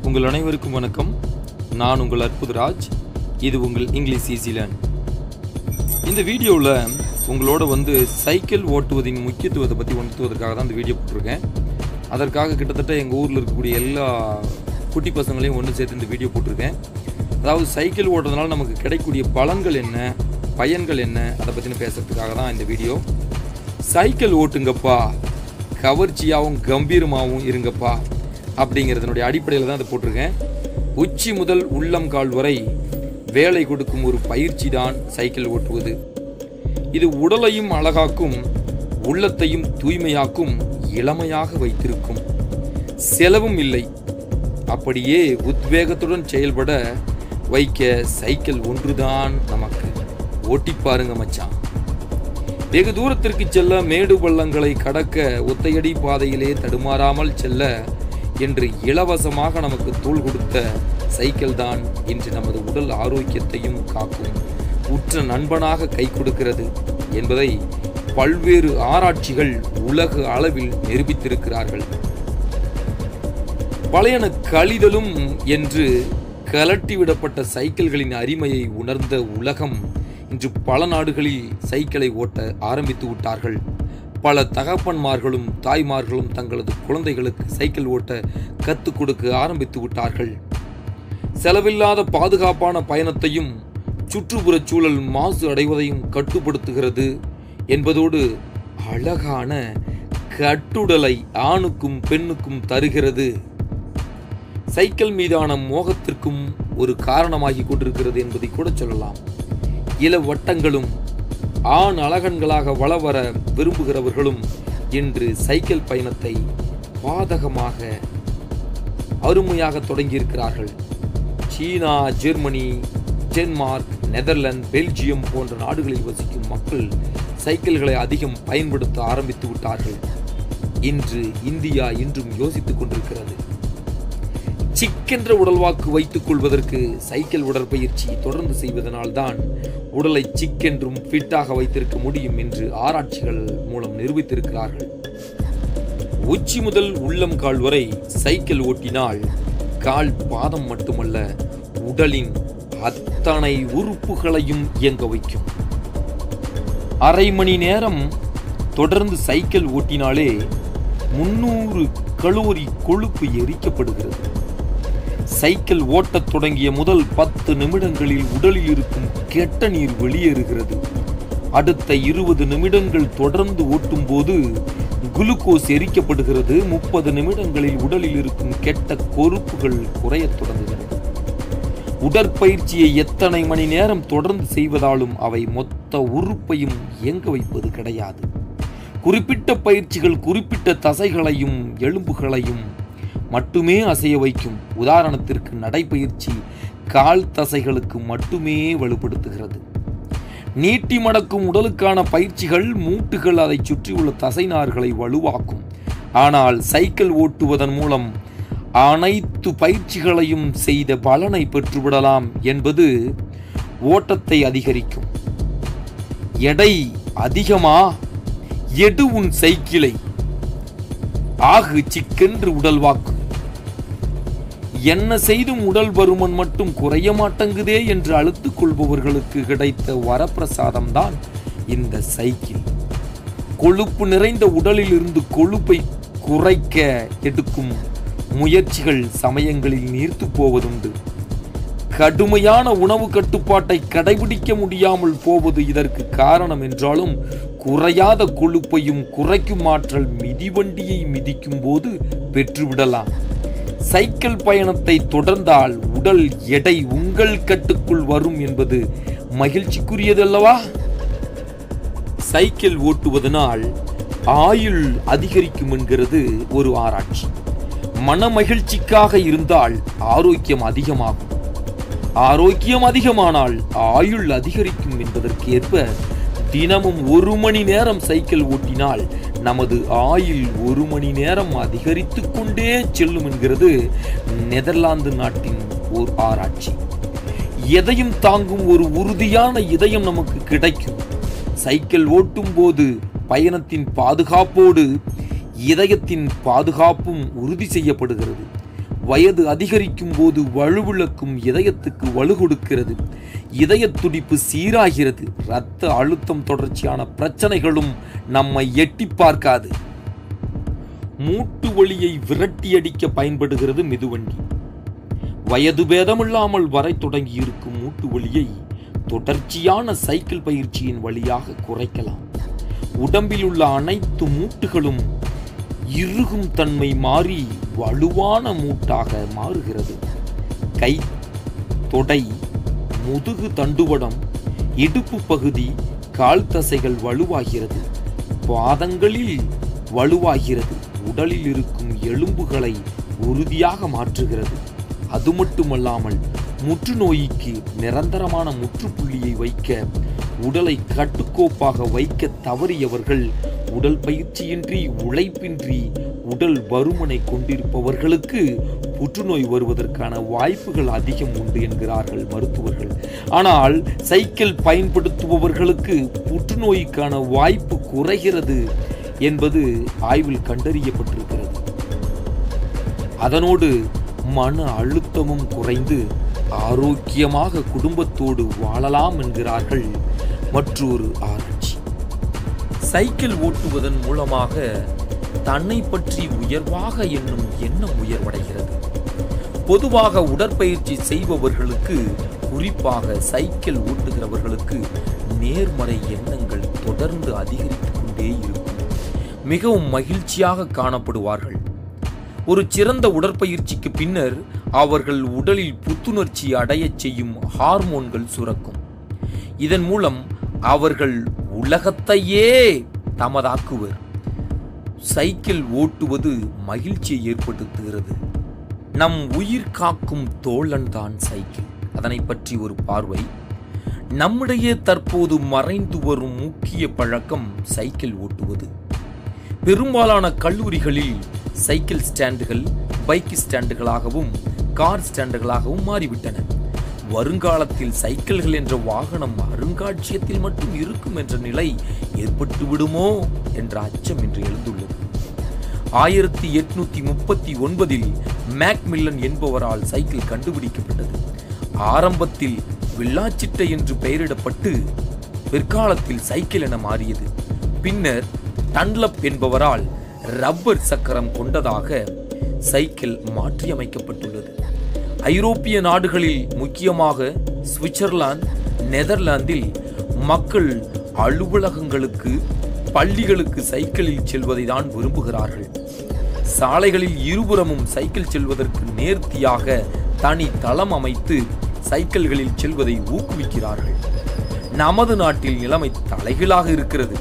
உங்கள் அனைவருக்கும் வணக்கம். நான் உங்கள் அற்புதராஜ். இது உங்கள் இங்கிலீஷ் ஈஸி லேர்ன். இந்த வீடியோவில் உங்களோட சைக்கிள் ஓட்டுவதின் முக்கியத்துவத்தை பற்றி உணர்த்துவதற்காக தான் இந்த வீடியோ போட்டிருக்கேன். அதற்காக கிட்டத்தட்ட எங்கள் ஊரில் இருக்கக்கூடிய எல்லா குட்டி பசங்களையும் ஒன்று சேர்த்து இந்த வீடியோ போட்டிருக்கேன். அதாவது சைக்கிள் ஓட்டுறதுனால நமக்கு கிடைக்கக்கூடிய பலன்கள் என்ன, பயன்கள் என்ன, அதை பற்றின பேசுறதுக்காக தான் இந்த வீடியோ. சைக்கிள் ஓட்டுங்கப்பா, கவர்ச்சியாகவும் கம்பீரமாகவும் இருங்கப்பா அப்படிங்கிறதுனுடைய அடிப்படையில் தான் அதை போட்டிருக்கேன். உச்சி முதல் உள்ளங்கால் வரை வேலை கொடுக்கும் ஒரு பயிற்சி தான் சைக்கிள் ஓட்டுவது. இது உடலையும் அழகாக்கும், உள்ளத்தையும் தூய்மையாக்கும், இளமையாக வைத்திருக்கும். செலவும் இல்லை, அப்படியே உத்வேகத்துடன் செயல்பட வைக்க சைக்கிள் ஒன்றுதான் நமக்கு. ஓட்டி பாருங்க மச்சான். வெகு தூரத்திற்கு செல்ல, மேடு பள்ளங்களை கடக்க, ஒத்தையடி பாதையிலே தடுமாறாமல் செல்ல என்று இலவசமாக நமக்கு தோள் கொடுத்த சைக்கிள் தான் இன்று நமது உடல் ஆரோக்கியத்தையும் காக்கும் உற்ற நண்பனாக கை கொடுக்கிறது என்பதை பல்வேறு ஆராய்ச்சிகள் உலக அளவில் நிரூபித்திருக்கிறார்கள். பழையன கழிதலும் என்று கலட்டிவிடப்பட்ட சைக்கிள்களின் அருமையை உணர்ந்த உலகம் இன்று பல நாடுகளில் சைக்கிளை ஓட்ட ஆரம்பித்து விட்டார்கள். பல தகப்பன்மார்களும் தாய்மார்களும் தங்களது குழந்தைகளுக்கு சைக்கிள் ஓட்ட கற்றுக் கொடுக்க ஆரம்பித்து விட்டார்கள். செலவில்லாத பாதுகாப்பான பயணத்தையும் சுற்றுப்புற சூழல் மாசு அடைவதையும் கட்டுப்படுத்துகிறது என்பதோடு அழகான கட்டுடலை ஆணுக்கும் பெண்ணுக்கும் தருகிறது. சைக்கிள் மீதான மோகத்திற்கும் ஒரு காரணமாகி கொண்டிருக்கிறது என்பதை கூட சொல்லலாம். இள வட்டங்களும் ஆண் அழகன்களாக வளவர விரும்புகிறவர்களும் இன்று சைக்கிள் பயணத்தை பாதகமாக அருமையாக தொடங்கியிருக்கிறார்கள். சீனா, ஜெர்மனி, டென்மார்க், நெதர்லாந்து, பெல்ஜியம் போன்ற நாடுகளில் வசிக்கும் மக்கள் சைக்கிள்களை அதிகம் பயன்படுத்த ஆரம்பித்து விட்டார்கள். இன்று இந்தியா இன்றும் யோசித்துக் கொண்டிருக்கிறது. சிக்கென்ற உடல்வாக்கு வைத்துக் கொள்வதற்கு சைக்கிள் உடற்பயிற்சி தொடர்ந்து செய்வதனால் தான் உடலை சிக்கென்றும் ஃபிட்டாக வைத்திருக்க முடியும் என்று ஆராய்ச்சிகள் மூலம் நிரூபித்திருக்கிறார்கள். உச்சி முதல் உள்ளங்கால் வரை சைக்கிள் ஓட்டினால் கால் பாதம் மட்டுமல்ல, உடலின் அத்தனை உறுப்புகளையும் இயங்க வைக்கும். அரை மணி நேரம் தொடர்ந்து சைக்கிள் ஓட்டினாலே 300 கலோரி கொழுப்பு எரிக்கப்படுகிறது. சைக்கிள் ஓட்டத் தொடங்கிய முதல் 10 நிமிடங்களில் உடலில் இருக்கும் கெட்ட நீர் வெளியேறுகிறது. அடுத்த 20 நிமிடங்கள் தொடர்ந்து ஓட்டும் போது குளுக்கோஸ் எரிக்கப்படுகிறது. 30 நிமிடங்களில் உடலில் இருக்கும் கெட்ட கொழுப்புகள் குறையத் தொடங்குகிறது. உடற்பயிற்சியை எத்தனை மணி நேரம் தொடர்ந்து செய்வதாலும் அவை மொத்த உறுப்பையும் இயங்க வைப்பது கிடையாது. குறிப்பிட்ட பயிற்சிகள் குறிப்பிட்ட தசைகளையும் எலும்புகளையும் மட்டுமே அசைய வைக்கும். உதாரணத்திற்கு நடைப்பயிற்சி கால் தசைகளுக்கு மட்டுமே வலுப்படுத்துகிறது. நீட்டி மடக்கும் உடலுக்கான பயிற்சிகள் மூட்டுகள், அதை சுற்றியுள்ள தசைநார்களை வலுவாக்கும். ஆனால் சைக்கிள் ஓட்டுவதன் மூலம் அனைத்து பயிற்சிகளையும் செய்த பலனை பெற்றுவிடலாம் என்பது ஓட்டத்தை அதிகரிக்கும். எடை அதிகமா? எடு உன் சைக்கிளை, ஆகு சிக்கென்று உடல்வாக்கு. என்ன செய்தும் உடல் பருமன் மட்டும் குறைய மாட்டங்குதே என்று அழுத்துக் கொள்பவர்களுக்கு கிடைத்த வரப்பிரசாதம் தான் இந்த சைக்கிள். கொழுப்பு நிறைந்த உடலில் இருந்து கொழுப்பை குறைக்க எடுக்கும் முயற்சிகள் சமயங்களில் நீர்த்து போவதுண்டு. கடுமையான உணவு கட்டுப்பாட்டை கடைபிடிக்க முடியாமல் போவது இதற்கு காரணம் என்றாலும், குறையாத கொழுப்பையும் குறைக்கும் ஆற்றல் மிதிவண்டியை மிதிக்கும் போது பெற்றுவிடலாம். சைக்கிள் பயணத்தை தொடர்ந்தால் உடல் எடை உங்கள் கட்டுக்குள் வரும் என்பது மகிழ்ச்சிக்குரியதல்லவா? சைக்கிள் ஓட்டுவதனால் ஆயுள் அதிகரிக்கும் என்கிறது ஒரு ஆராய்ச்சி. மன மகிழ்ச்சிக்காக இருந்தால் ஆரோக்கியம் அதிகமாகும். ஆரோக்கியம் அதிகமானால் ஆயுள் அதிகரிக்கும் என்பதற்கு ஏற்ப தினமும் 1 மணி நேரம் சைக்கிள் ஓட்டினால் நமது ஆயுள் 1 மணி நேரம் அதிகரித்து கொண்டே செல்லும் என்கிறது நெதர்லாந்து நாட்டின் ஓர் ஆராய்ச்சி. எதையும் தாங்கும் ஒரு உறுதியான இதயம் நமக்கு கிடைக்கும். சைக்கிள் ஓட்டும் போது பயணத்தின் பாதுகாப்போடு இதயத்தின் பாதுகாப்பும் உறுதி செய்யப்படுகிறது. வயது அதிகரிக்கும் போது வலுவிழக்கும் இதயத்துக்கு வலு கொடுக்கிறது. இதய துடிப்பு சீராகிறது. இரத்த அழுத்தம் தொடர்ச்சியான பிரச்சனைகளும் நம்மை எட்டி பார்க்காது. மூட்டு வலியை விரட்டியடிக்க பயன்படுகிறது மிதுவண்டி. வயது பேதமில்லாமல் வரை தொடங்கி இருக்கும் மூட்டு வலியை தொடர்ச்சியான சைக்கிள் பயிற்சியின் வழியாக குறைக்கலாம். உடம்பில் உள்ள அனைத்து மூட்டுகளும் இறுகும் தன்மை மாறி வலுவான மூட்டாக மாறுகிறது. கை, தொடை, முதுகு தண்டுவடம், இடுப்பு பகுதி, கால் தசைகள் வலுவாகிறது. பாதங்களில் வலுவாகிறது. உடலில் இருக்கும் எலும்புகளை உறுதியாக மாற்றுகிறது. அது மட்டுமல்லாமல் முற்றுநோய்க்கு நிரந்தரமான முற்றுப்புள்ளியை வைக்க, உடலை கட்டுக்கோப்பாக வைக்க தவறியவர்கள், உடல் பயிற்சியின்றி, உழைப்பின்றி உடல் பருமனை கொண்டிருப்பவர்களுக்கு புற்றுநோய் வருவதற்கான வாய்ப்புகள் அதிகம் உண்டு என்கிறார்கள் மருத்துவர்கள். ஆனால் சைக்கிள் பயன்படுத்துபவர்களுக்கு புற்றுநோய்க்கான வாய்ப்பு குறைகிறது என்பது ஆய்வில் கண்டறியப்பட்டிருக்கிறது. அதனோடு மன அழுத்தமும் குறைந்து ஆரோக்கியமாக குடும்பத்தோடு வாழலாம் என்கிறார்கள் மற்றொரு ஆராய்ச்சி. சைக்கிள் ஓட்டுவதன் மூலமாக தன்னை பற்றி உயர்வாக என்னும் எண்ணம் உயர்வடைகிறது. பொதுவாக உடற்பயிற்சி செய்பவர்களுக்கு, குறிப்பாக சைக்கிள் ஓட்டுகிறவர்களுக்கு நேர்மறை எண்ணங்கள் தொடர்ந்து அதிகரித்துக் கொண்டே இருக்கும். மிகவும் மகிழ்ச்சியாக காணப்படுவார்கள். ஒரு சிறந்த உடற்பயிற்சிக்கு பின்னர் அவர்கள் உடலில் புத்துணர்ச்சி அடையச் செய்யும் ஹார்மோன்கள் சுரக்கும். இதன் மூலம் அவர்கள் உலகத்தையே தமதாக்குவர். சைக்கிள் ஓட்டுவது மகிழ்ச்சியை ஏற்படுத்துகிறது. நம் உயிர் காக்கும் தோழன் தான் சைக்கிள். அதனை பற்றி ஒரு பார்வை. நம்மிடையே தற்போது மறைந்து வரும் முக்கிய பழக்கம் சைக்கிள் ஓட்டுவது. பெரும்பாலான கல்லூரிகளில் சைக்கிள் ஸ்டாண்டுகள் பைக் ஸ்டாண்டுகளாகவும் கார் ஸ்டாண்டுகளாகவும் மாறிவிட்டன. வருங்காலத்தில் சைக்கிள்கள் என்ற வாகனம் அருங்காட்சியகத்தில் மட்டும் இருக்கும் என்ற நிலை ஏற்பட்டு விடுமோ என்ற அச்சம் இன்று எழுந்துள்ளது. 1839 மேக்மில்லன் என்பவரால் சைக்கிள் கண்டுபிடிக்கப்பட்டது. ஆரம்பத்தில் வில்லாச்சிட்டை என்று பெயரிடப்பட்டு பிற்காலத்தில் சைக்கிள் என மாறியது. பின்னர் டன்லப் என்பவரால் ரப்பர் சக்கரம் கொண்டதாக சைக்கிள் மாற்றியமைக்கப்பட்டுள்ளது. ஐரோப்பிய நாடுகளில், முக்கியமாக சுவிட்சர்லாந்து, நெதர்லாந்தில் மக்கள் அலுவலகங்களுக்கு, பள்ளிகளுக்கு சைக்கிளில் செல்வதை தான் விரும்புகிறார்கள். சாலைகளில் இருபுறமும் சைக்கிள் செல்வதற்கு நேர்த்தியாக தனி தளம் அமைத்து சைக்கிள்களில் செல்வதை ஊக்குவிக்கிறார்கள். நமது நாட்டில் நிலைமை தலைகீழாக இருக்கிறது.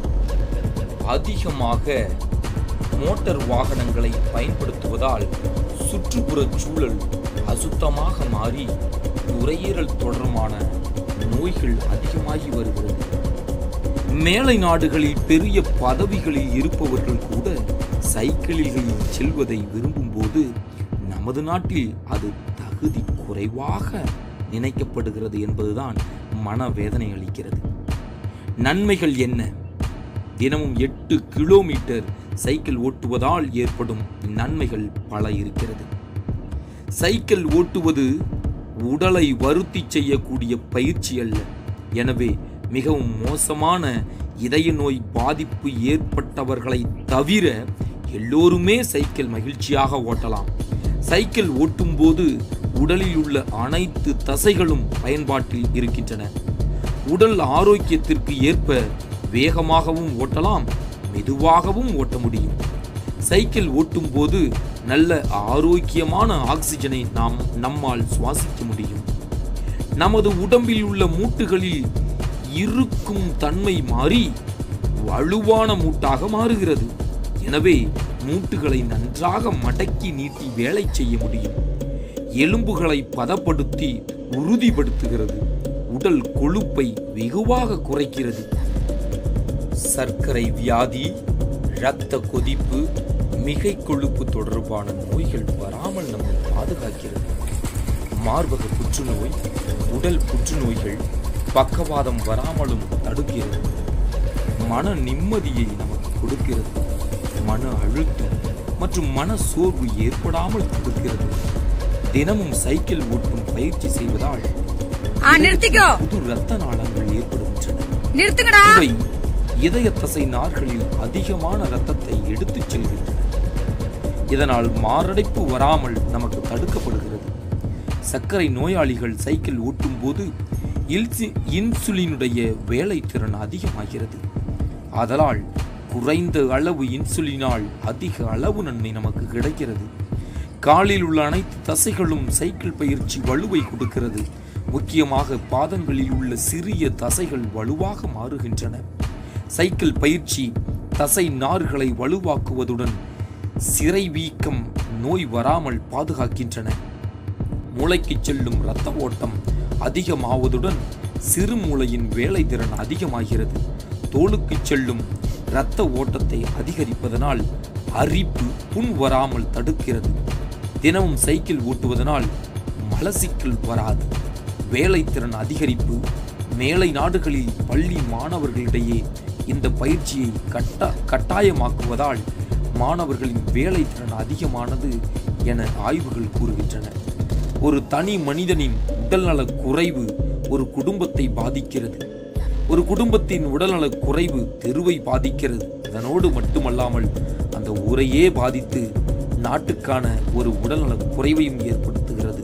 அதிகமாக மோட்டார் வாகனங்களை பயன்படுத்துவதால் சுற்றுப்புற சூழல் அசுத்தமாக மாறி நுரையீரல் தொடர்பான நோய்கள் அதிகமாகி வருகிறது. மேலை நாடுகளில் பெரிய பதவிகளில் இருப்பவர்கள் கூட சைக்கிள்களில் செல்வதை விரும்பும் போது நமது நாட்டில் அது தகுதி குறைவாக நினைக்கப்படுகிறது என்பதுதான் மனவேதனை அளிக்கிறது. நன்மைகள் என்ன? தினமும் 8 கிலோமீட்டர் சைக்கிள் ஓட்டுவதால் ஏற்படும் நன்மைகள் பல இருக்கிறது. சைக்கிள் ஓட்டுவது உடலை வருத்தி செய்யக்கூடிய பயிற்சி அல்ல. எனவே மிகவும் மோசமான இதய நோய் பாதிப்பு ஏற்பட்டவர்களை தவிர எல்லோருமே சைக்கிள் மகிழ்ச்சியாக ஓட்டலாம். சைக்கிள் ஓட்டும் போது உடலில் உள்ள அனைத்து தசைகளும் பயன்பாட்டில் இருக்கின்றன. உடல் ஆரோக்கியத்திற்கு ஏற்ப வேகமாகவும் ஓட்டலாம், மெதுவாகவும் ஓட்ட முடியும். சைக்கிள் ஓட்டும் போது நல்ல ஆரோக்கியமான ஆக்சிஜனை நம்மால் சுவாசிக்க முடியும். நமது உடம்பில் உள்ள மூட்டுகளில் இருக்கும் தன்மை மாறி வலுவான மூட்டாக மாறுகிறது. எனவே மூட்டுகளை நன்றாக மடக்கி நீட்டி வேலை செய்ய முடியும். எலும்புகளை பதப்படுத்தி உறுதிப்படுத்துகிறது. உடல் கொழுப்பை வெகுவாக குறைக்கிறது. சர்க்கரை வியாதி, இரத்த கொதிப்பு, மிகை கொழுப்பு தொடர்பான நோய்கள் வராமல் நம்மை பாதுகாக்கிறது. மார்பக புற்றுநோய், உடல் புற்றுநோய்கள், பக்கவாதம் வராமலும் தடுக்கிறது. மன நிம்மதியை நமக்கு கொடுக்கிறது. மன அழுத்தம், மற்றும் மன சோர்வு ஏற்படாமல் தடுக்கிறது. தினமும் சைக்கிள் ஓட்டும் பயிற்சி செய்வதால் புது இரத்த நாளங்கள் ஏற்படுகின்றன. இவை இதய தசை நார்களில் அதிகமான இரத்தத்தை எடுத்துச் செல்கின்றன. இதனால் மாரடைப்பு வராமல் நமக்கு தடுக்கப்படுகிறது. சர்க்கரை நோயாளிகள் சைக்கிள் ஓட்டும் போது இன்சுலினுடைய வேலை திறன் அதிகமாகிறது. ஆதலால் குறைந்த அளவு இன்சுலினால் அதிக அளவு நன்மை நமக்கு கிடைக்கிறது. காலில் உள்ள அனைத்து தசைகளும் சைக்கிள் பயிற்சி வலுவை கொடுக்கிறது. முக்கியமாக பாதங்களில் உள்ள சிறிய தசைகள் வலுவாக மாறுகின்றன. சைக்கிள் பயிற்சி தசை நார்களை வலுவாக்குவதுடன் சிரை வீக்கம் நோய் வராமல் பாதுகாக்கின்றன. மூளைக்கு செல்லும் இரத்த ஓட்டம் அதிகமாவதுடன் சிறு மூளையின் வேலை திறன் அதிகமாகிறது. தோலுக்கு செல்லும் இரத்த ஓட்டத்தை அதிகரிப்பதனால் அரிப்பு புண் வராமல் தடுக்கிறது. தினமும் சைக்கிள் ஓட்டுவதனால் மலச்சிக்கல் வராது. வேலை திறன் அதிகரிப்பு. மேலை நாடுகளில் பள்ளி மாணவர்களிடையே இந்த பயிற்சியை கட்டாயமாக்குவதால் மாணவர்களின் வேலை திறன் அதிகமானது என ஆய்வுகள் கூறுகின்றன. ஒரு தனி மனிதனின் உடல்நலக் குறைவு ஒரு குடும்பத்தை பாதிக்கிறது. ஒரு குடும்பத்தின் உடல்நலக் குறைவு தெருவை பாதிக்கிறது. அதனோடு மட்டுமல்லாமல் அந்த ஊரையே பாதித்து நாட்டுக்கான ஒரு உடல்நலக் குறைவையும் ஏற்படுத்துகிறது.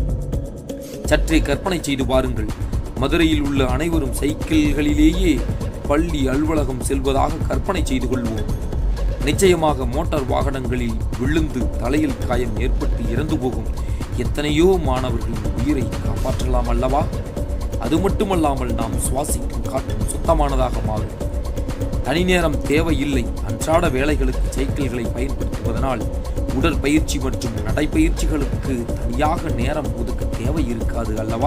சற்றே கற்பனை செய்து பாருங்கள். மதுரையில் உள்ள அனைவரும் சைக்கிள்களிலேயே பள்ளி அலுவலகம் செல்வதாக கற்பனை செய்து கொள்வோம். நிச்சயமாக மோட்டார் வாகனங்களில் விழுந்து தலையில் காயம் ஏற்பட்டு இறந்து போகும் எத்தனையோ மாணவர்களின் உயிரை காப்பாற்றலாம் அல்லவா? அது மட்டுமல்லாமல் நாம் சுவாசிக்கும் காற்றும் சுத்தமானதாக மாறும். தனி நேரம் தேவையில்லை. அன்றாட வேலைகளுக்கு சைக்கிள்களை பயன்படுத்துவதனால் உடற்பயிற்சி மற்றும் நடைப்பயிற்சிகளுக்கு தனியாக நேரம் ஒதுக்க தேவை இருக்காது அல்லவா?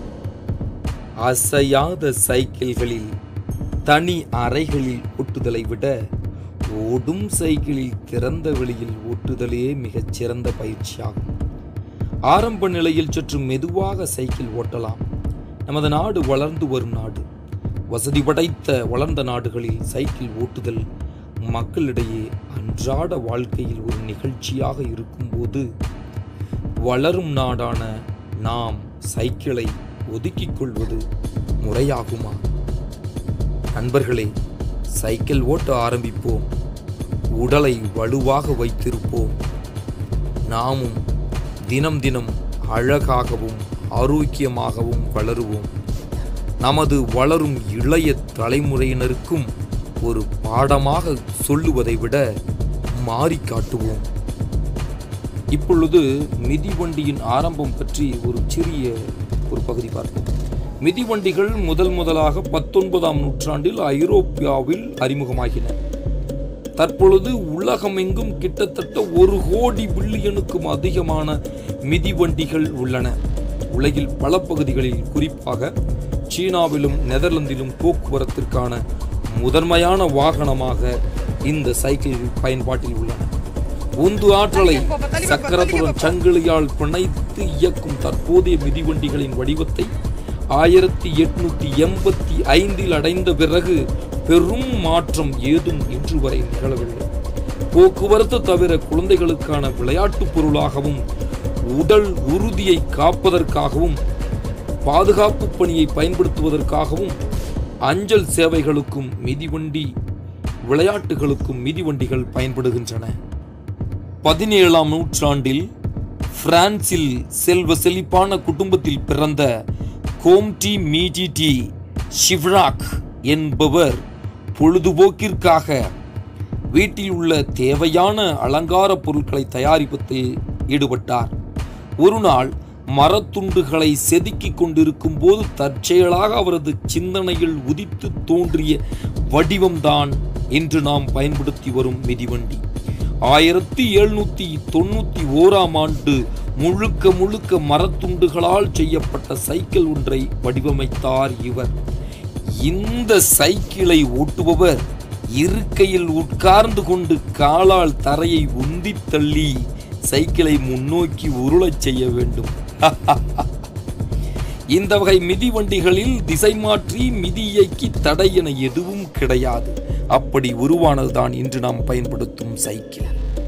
அசையாத சைக்கிள்களில் தனி அறைகளில் ஓட்டுதலை விட ஓடும் சைக்கிளில் திறந்த வெளியில் ஓட்டுதலே மிகச் சிறந்த பயிற்சியாகும். ஆரம்ப நிலையில் சற்று மெதுவாக சைக்கிள் ஓட்டலாம். நமது நாடு வளர்ந்து வரும் நாடு. வசதி படைத்த வளர்ந்த நாடுகளில் சைக்கிள் ஓட்டுதல் மக்களிடையே அன்றாட வாழ்க்கையில் ஒரு நிகழ்ச்சியாக இருக்கும்போது வளரும் நாடான நாம் சைக்கிளை ஒதுக்கிக் கொள்வது முறையாகுமா? நண்பர்களே, சைக்கிள் ஓட்ட ஆரம்பிப்போம். உடலை வலுவாக வைத்திருப்போம். நாமும் தினம் தினம் அழகாகவும் ஆரோக்கியமாகவும் வளருவோம். நமது வளரும் இளைய தலைமுறையினருக்கும் ஒரு பாடமாக சொல்லுவதை விட மாறி காட்டுவோம். இப்பொழுது மிதிவண்டியின் ஆரம்பம் பற்றி ஒரு சிறிய பகுதி பார்ப்போம். மிதிவண்டிகள் முதலாக 19ஆம் நூற்றாண்டில் ஐரோப்பாவில் அறிமுகமாகின. தற்பொழுது உலகமெங்கும் கிட்டத்தட்ட 1 கோடி பில்லியனுக்கும் அதிகமான மிதிவண்டிகள் உள்ளன. உலகில் பல பகுதிகளில், குறிப்பாக சீனாவிலும் நெதர்லாந்திலும் போக்குவரத்திற்கான முதன்மையான வாகனமாக இந்த சைக்கிள் பயன்பாட்டில் உள்ளன. உந்து ஆற்றலை சக்கரத்துடன் சங்கிலியால் பிணைத்து இயக்கும் தற்போதைய மிதிவண்டிகளின் வடிவத்தை 1885 அடைந்த பிறகு பெரும் மாற்றம் ஏதும் இன்று வரை நிகழவில்லை. போக்குவரத்து தவிர குழந்தைகளுக்கான விளையாட்டு பொருளாகவும் உடல் உறுதியை காப்பதற்காகவும் பாதுகாப்பு பணியை பயன்படுத்துவதற்காகவும் அஞ்சல் சேவைகளுக்கும் மிதிவண்டி விளையாட்டுகளுக்கும் மிதிவண்டிகள் பயன்படுகின்றன. 17ஆம் நூற்றாண்டில் பிரான்சில் செல்வ செழிப்பான குடும்பத்தில் பிறந்த கோம்டி மீடிடி ஷிவ்ராக் என்பவர் பொழுதுபோக்கிற்காக வீட்டில் உள்ள தேவையான அலங்கார பொருட்களை தயாரிப்பதில் ஈடுபட்டார். ஒரு நாள் மரத்துண்டுகளை செதுக்கிக் கொண்டிருக்கும் போது தற்செயலாக அவரது சிந்தனையில் உதித்து தோன்றிய வடிவம்தான் இன்று நாம் பயன்படுத்தி வரும் மிதிவண்டி. 1791ஆம் ஆண்டு முழுக்க மரத்துண்டுகளால் செய்யப்பட்ட சைக்கிள் ஒன்றை வடிவமைத்தார் இவர். இந்த சைக்கிளை ஓட்டுபவர் இருக்கையில் உட்கார்ந்து கொண்டு காலால் தரையை உந்தி தள்ளி சைக்கிளை முன்னோக்கி உருளச் செய்ய வேண்டும். இந்த வகை மிதிவண்டிகளில் திசை மாற்றி மிதி இயக்கி தடை என எதுவும் கிடையாது. அப்படி உருவானதுதான் இன்று நாம் பயன்படுத்தும் சைக்கிள்.